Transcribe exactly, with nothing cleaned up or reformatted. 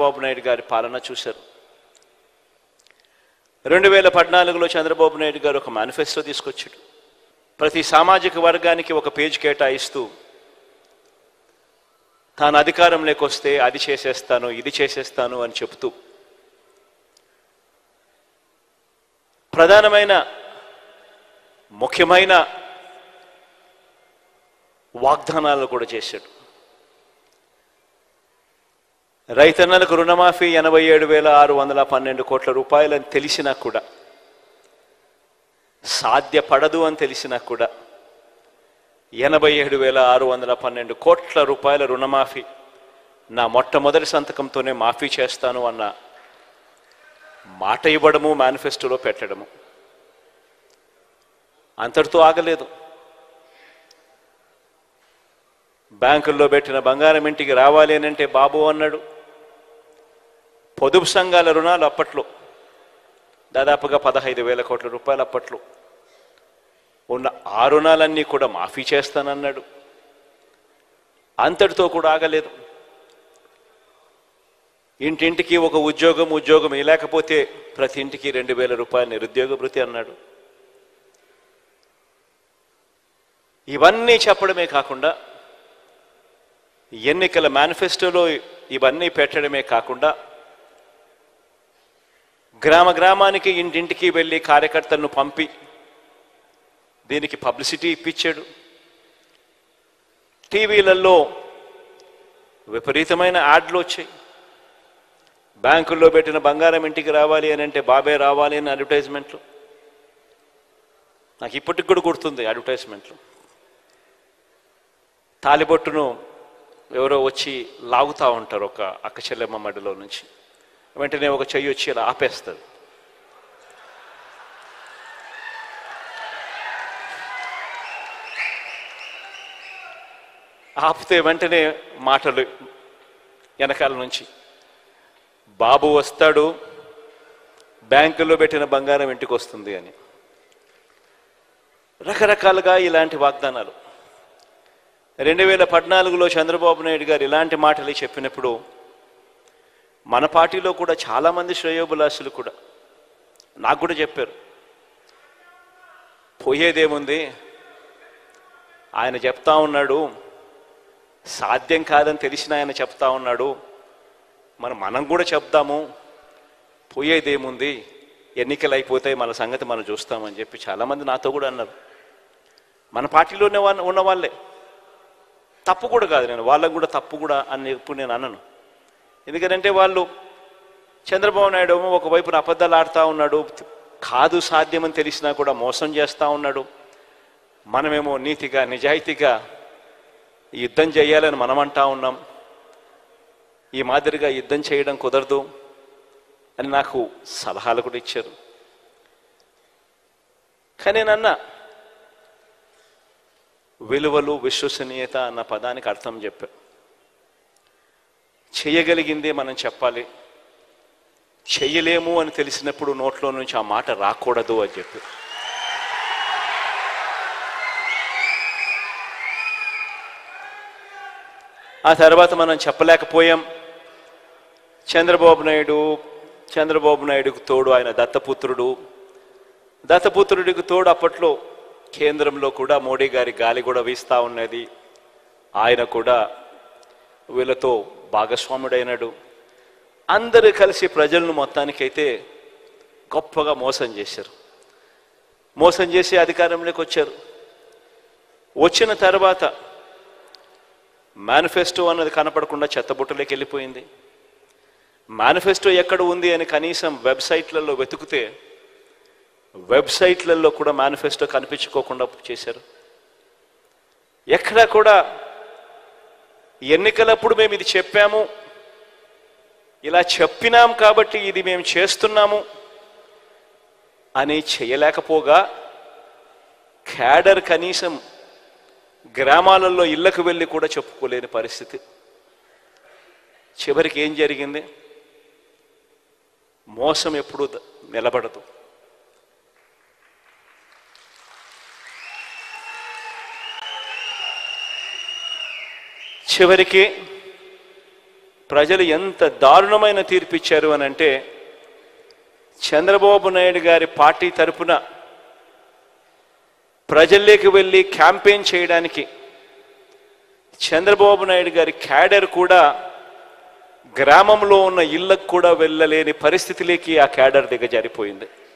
చంద్రబాబు నాయుడు గారి పాలన చూశారు. రెండు వేల పద్నాలుగులో చంద్రబాబు నాయుడు గారు ఒక మేనిఫెస్టో తీసుకొచ్చాడు. ప్రతి సామాజిక వర్గానికి ఒక పేజ్ కేటాయిస్తూ తాను అధికారంలోకి వస్తే అది చేసేస్తాను, ఇది చేసేస్తాను అని చెప్తూ ప్రధానమైన ముఖ్యమైన వాగ్దానాలు కూడా చేశాడు. రైతన్నలకు రుణమాఫీ ఎనభై ఏడు వేల ఆరు వందల పన్నెండు కోట్ల రూపాయలని తెలిసినా కూడా, సాధ్యపడదు అని తెలిసినా కూడా ఎనభై ఏడు వేల ఆరు వందల పన్నెండు కోట్ల రూపాయల రుణమాఫీ నా మొట్టమొదటి సంతకంతోనే మాఫీ చేస్తాను అన్న మాట ఇవ్వడము, మేనిఫెస్టోలో పెట్టడము. అంతటితో ఆగలేదు. బ్యాంకుల్లో పెట్టిన బంగారం ఇంటికి రావాలి అని అంటే బాబు అన్నాడు. పొదుపు సంఘాల రుణాలు అప్పట్లో దాదాపుగా పదహైదు వేల కోట్ల రూపాయలు అప్పట్లో ఉన్న ఆ రుణాలన్నీ కూడా మాఫీ చేస్తానన్నాడు. అంతటితో కూడా ఆగలేదు. ఇంటింటికి ఒక ఉద్యోగం, ఉద్యోగం లేకపోతే ప్రతి ఇంటికి రెండు వేల రూపాయల నిరుద్యోగ భృతి అన్నాడు. ఇవన్నీ చెప్పడమే కాకుండా ఎన్నికల మేనిఫెస్టోలో ఇవన్నీ పెట్టడమే కాకుండా గ్రామ గ్రామానికి ఇంటింటికి వెళ్ళి కార్యకర్తలను పంపి దీనికి పబ్లిసిటీ ఇప్పించాడు. టీవీలలో విపరీతమైన యాడ్లు వచ్చాయి. బ్యాంకుల్లో పెట్టిన బంగారం ఇంటికి రావాలి అని అంటే బాబే రావాలి అని అడ్వర్టైజ్మెంట్లు. నాకు ఇప్పటికి కూడా గుర్తుంది అడ్వర్టైజ్మెంట్లు. తాలిబొట్టును ఎవరో వచ్చి లాగుతూ ఉంటారు ఒక అక్క చెల్లెమ్మ మడిలో నుంచి. వెంటనే ఒక చెయ్యి వచ్చి ఇలా ఆపేస్తుంది. ఆపితే వెంటనే మాటలు వెనకాల నుంచి, బాబు వస్తాడు, బ్యాంకుల్లో పెట్టిన బంగారం ఇంటికి వస్తుంది అని. రకరకాలుగా ఇలాంటి వాగ్దానాలు. రెండు వేల పద్నాలుగులో చంద్రబాబు నాయుడు గారు ఇలాంటి మాటలు చెప్పినప్పుడు మన పార్టీలో కూడా చాలామంది శ్రేయోభిలాషులు కూడా నాకు కూడా చెప్పారు, పోయేదేముంది, ఆయన చెప్తా ఉన్నాడు, సాధ్యం కాదని తెలిసిన ఆయన చెప్తా ఉన్నాడు, మనం మనం కూడా చెప్దాము, పోయేదేముంది, ఎన్నికలు అయిపోతాయి, మన సంగతి మనం చూస్తామని చెప్పి చాలామంది నాతో కూడా అన్నారు. మన పార్టీలోనే ఉన్న వాళ్ళే. తప్పు కూడా కాదు, నేను వాళ్ళకు కూడా తప్పు కూడా అని ఇప్పుడు నేను అన్నాను. ఎందుకంటే వాళ్ళు చంద్రబాబు నాయుడు ఒకవైపున అబద్ధాలు ఆడుతూ ఉన్నాడు, కాదు సాధ్యమని తెలిసినా కూడా మోసం చేస్తూ ఉన్నాడు. మనమేమో నీతిగా నిజాయితీగా యుద్ధం చేయాలని మనం అంటా ఉన్నాం. ఈ మాదిరిగా యుద్ధం చేయడం కుదరదు అని నాకు సలహాలు కూడా ఇచ్చారు. కానీ నేను అన్నా, విలువలు, విశ్వసనీయత అన్న పదానికి అర్థం చెప్పా. చేయగలిగిందే మనం చెప్పాలి, చెయ్యలేము అని తెలిసినప్పుడు నోట్లో నుంచి ఆ మాట రాకూడదు అని చెప్పి. ఆ తర్వాత మనం చెప్పలేకపోయాం. చంద్రబాబు నాయుడు చంద్రబాబు నాయుడుకు తోడు ఆయన దత్తపుత్రుడు, దత్తపుత్రుడికి తోడు అప్పట్లో కేంద్రంలో కూడా మోడీ గారి గాలి కూడా వీస్తూ ఉన్నది. ఆయన కూడా వీళ్ళతో భాగస్వాముడైనాడు. అందరూ కలిసి ప్రజలను మొత్తానికైతే గొప్పగా మోసం చేశారు. మోసం చేసి అధికారంలోకి వచ్చారు. వచ్చిన తర్వాత మేనిఫెస్టో అన్నది కనపడకుండా చెత్తబుట్టలోకి వెళ్ళిపోయింది. మేనిఫెస్టో ఎక్కడ ఉంది అని కనీసం వెబ్సైట్లలో వెతుకుతే వెబ్సైట్లలో కూడా మేనిఫెస్టో కనిపించుకోకుండా చేశారు. ఎక్కడా కూడా ఎన్నికలప్పుడు మేము ఇది చెప్పాము, ఇలా చెప్పినాం కాబట్టి ఇది మేము చేస్తున్నాము అని చేయలేకపోగా క్యాడర్ కనీసం గ్రామాలలో ఇళ్లకు వెళ్ళి కూడా చెప్పుకోలేని పరిస్థితి. చివరికి ఏం జరిగింది? మోసం ఎప్పుడూ నిలబడదు. చివరికి ప్రజలు ఎంత దారుణమైన తీర్పు ఇచ్చారు అని అంటే, చంద్రబాబు నాయుడు గారి పార్టీ తరపున ప్రజల్లోకి వెళ్ళి క్యాంపెయిన్ చేయడానికి చంద్రబాబు నాయుడు గారి క్యాడర్ కూడా గ్రామంలో ఉన్న ఇళ్లకు కూడా వెళ్ళలేని పరిస్థితిలోకి ఆ క్యాడర్ దిగజారిపోయింది.